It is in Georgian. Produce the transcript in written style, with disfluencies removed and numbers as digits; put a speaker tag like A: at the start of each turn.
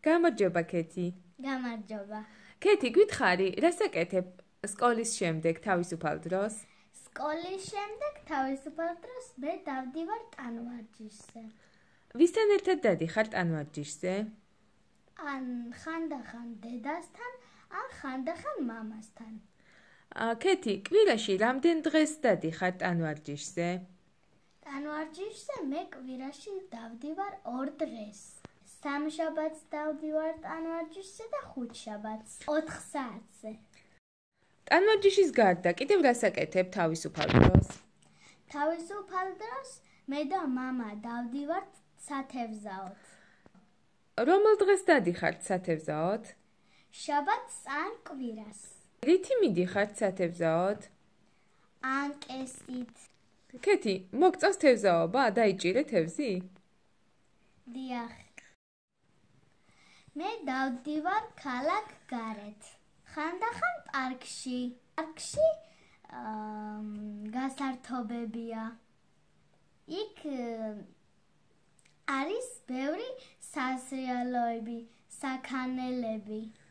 A: გამარჯობა, ქეთი.
B: გამარჯობა.
A: ქეთი, გითხარი, რას აკეთებ სკოლის შემდეგ თავისუფალ დროს?
B: სკოლის შემდეგ თავისუფალ დროს მე დავდივარ ტანვარჯიშზე.
A: ვისთან ერთად დადიხარ ტანვარჯიშზე?
B: ან ხანდახან დედასთან, ან ხანდახან მამასთან.
A: ქეთი, კვირაში რამდენ დღეს დადიხარ ტანვარჯიშზე?
B: ტანვარჯიშზე მე კვირაში დავდივარ 2 დღეს. სამშაბათს დავდივარ ტანვარჯიშზე და ხუთშაბათს 4 საათზე.
A: ტანვარჯიშის გარდა კიდევ რას აკეთებ თავისუფალ დროს?
B: თავისუფალ დროს მე და მამა დავდივართ სათევზაოდ.
A: რომელ დღეს დადიხართ სათევზაოდ?
B: შაბათს ან კვირას.
A: რითი მიდიხართ სათევზაოდ?
B: ანკესით.
A: ქეთი, მოგწონს თევზაობა? დაიჭირე თევზი?
B: დიახ. მე დავდივარ ქალაქ გარეთ. ხანდახან პარკში. პარკში გასართობებია. იქ არის ბევრი სასრიალოები, საქანელები.